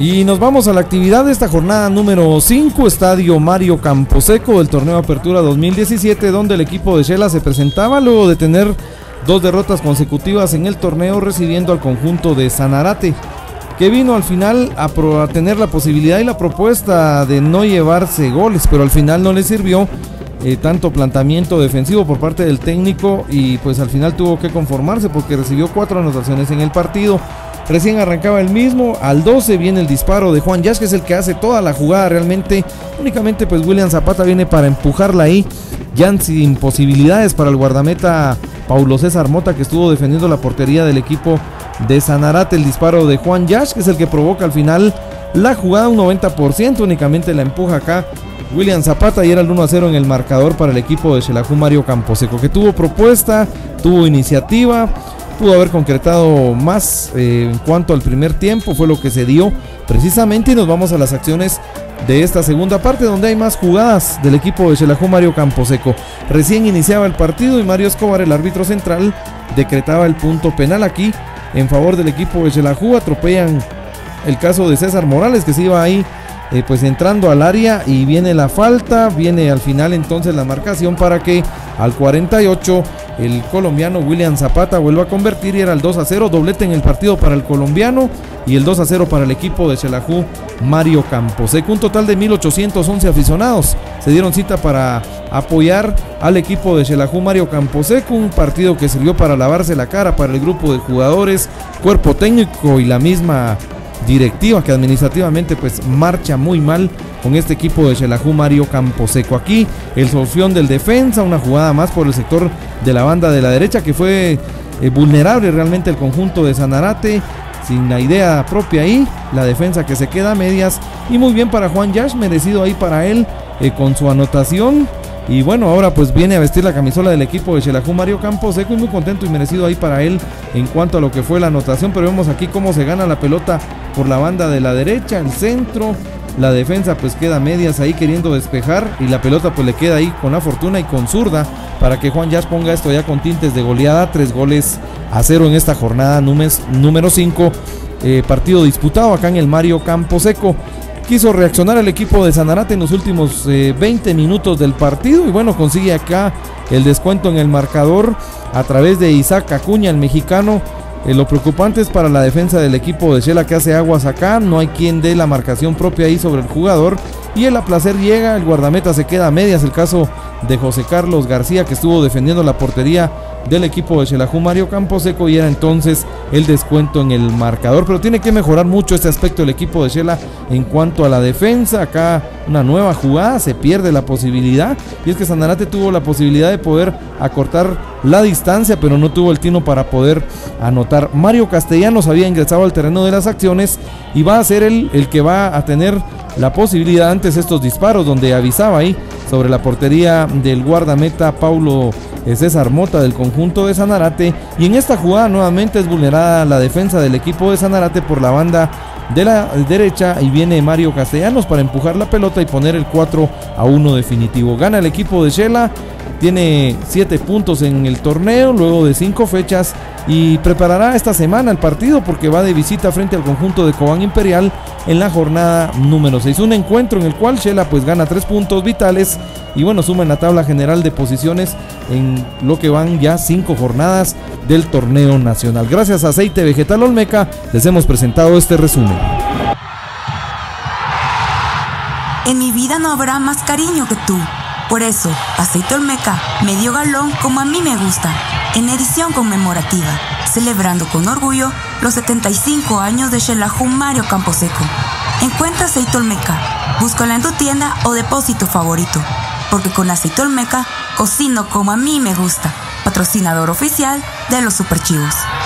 Y nos vamos a la actividad de esta jornada número 5, Estadio Mario Camposeco del torneo Apertura 2017, donde el equipo de Shela se presentaba luego de tener 2 derrotas consecutivas en el torneo, recibiendo al conjunto de Sanarate, que vino al final a tener la posibilidad y la propuesta de no llevarse goles, pero al final no le sirvió tanto planteamiento defensivo por parte del técnico, y pues al final tuvo que conformarse porque recibió 4 anotaciones en el partido. Recién arrancaba el mismo, al 12 viene el disparo de Juan Yash, que es el que hace toda la jugada realmente. Únicamente pues William Zapata viene para empujarla ahí, ya sin posibilidades para el guardameta Paulo César Mota, que estuvo defendiendo la portería del equipo de Sanarate. El disparo de Juan Yash, que es el que provoca al final la jugada, un 90%, únicamente la empuja acá William Zapata, y era el 1-0 en el marcador para el equipo de Xelajú Mario Camposeco, que tuvo propuesta, tuvo iniciativa, pudo haber concretado más en cuanto al primer tiempo, fue lo que se dio precisamente. Y nos vamos a las acciones de esta segunda parte, donde hay más jugadas del equipo de Xelajú Mario Camposeco. Recién iniciaba el partido y Mario Escobar, el árbitro central, decretaba el punto penal aquí en favor del equipo de Xelajú. Atropellan el caso de César Morales, que se iba ahí pues entrando al área, y viene la falta, viene al final entonces la marcación para que al 48 el colombiano William Zapata vuelva a convertir, y era el 2-0, doblete en el partido para el colombiano y el 2-0 para el equipo de Xelajú Mario Camposeco. Un total de 1811 aficionados se dieron cita para apoyar al equipo de Xelajú Mario Camposeco, un partido que sirvió para lavarse la cara para el grupo de jugadores, cuerpo técnico y la misma directiva, que administrativamente pues marcha muy mal con este equipo de Xelajú Mario Camposeco. Aquí el solución del defensa, una jugada más por el sector de la banda de la derecha, que fue vulnerable realmente el conjunto de Sanarate, sin la idea propia ahí, la defensa que se queda a medias, y muy bien para Juan Yash, merecido ahí para él con su anotación. Y bueno, ahora pues viene a vestir la camisola del equipo de Xelajú Mario Camposeco, y muy contento y merecido ahí para él en cuanto a lo que fue la anotación. Pero vemos aquí cómo se gana la pelota por la banda de la derecha, el centro, la defensa pues queda a medias ahí queriendo despejar, y la pelota pues le queda ahí con la fortuna y con zurda para que Juan Yash ponga esto ya con tintes de goleada. 3-0 en esta jornada número 5, partido disputado acá en el Mario Camposeco. Quiso reaccionar el equipo de Sanarate en los últimos 20 minutos del partido, y bueno, consigue acá el descuento en el marcador a través de Isaac Acuña, el mexicano. Lo preocupante es para la defensa del equipo de Shela, que hace aguas acá, no hay quien dé la marcación propia ahí sobre el jugador, y el aplacer llega, el guardameta se queda a medias, el caso de José Carlos García, que estuvo defendiendo la portería del equipo de Xelajú Mario Camposeco, y era entonces el descuento en el marcador. Pero tiene que mejorar mucho este aspecto el equipo de Shela en cuanto a la defensa. Acá una nueva jugada, se pierde la posibilidad, y es que Sanarate tuvo la posibilidad de poder acortar la distancia, pero no tuvo el tino para poder anotar. Mario Castellanos había ingresado al terreno de las acciones, y va a ser el que va a tener la posibilidad antes estos disparos, donde avisaba ahí sobre la portería del guardameta Paulo César Mota del conjunto de Sanarate. Y en esta jugada nuevamente es vulnerada la defensa del equipo de Sanarate por la banda de la derecha, y viene Mario Castellanos para empujar la pelota y poner el 4-1 definitivo. Gana el equipo de Shela, tiene 7 puntos en el torneo luego de 5 fechas, y preparará esta semana el partido porque va de visita frente al conjunto de Cobán Imperial en la jornada número 6, un encuentro en el cual Shela pues gana 3 puntos vitales, y bueno, suma en la tabla general de posiciones en lo que van ya 5 jornadas del torneo nacional. Gracias a Aceite Vegetal Olmeca les hemos presentado este resumen. En mi vida no habrá más cariño que tú. Por eso, Aceite Olmeca, medio galón como a mí me gusta, en edición conmemorativa, celebrando con orgullo los 75 años de Xelajú Mario Camposeco. Encuentra Aceite Olmeca, búscala en tu tienda o depósito favorito, porque con Aceite Olmeca cocino como a mí me gusta. Patrocinador oficial de los Superchivos.